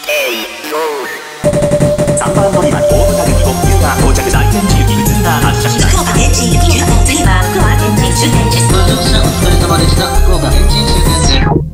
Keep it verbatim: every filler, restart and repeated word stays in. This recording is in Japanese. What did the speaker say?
さんばん乗り場に大型激特急が到着。大天地行き普通が発車します。 福岡天神行き急行、次は福岡天神終点です。 ご乗車お疲れ様でした。福岡天神終点です。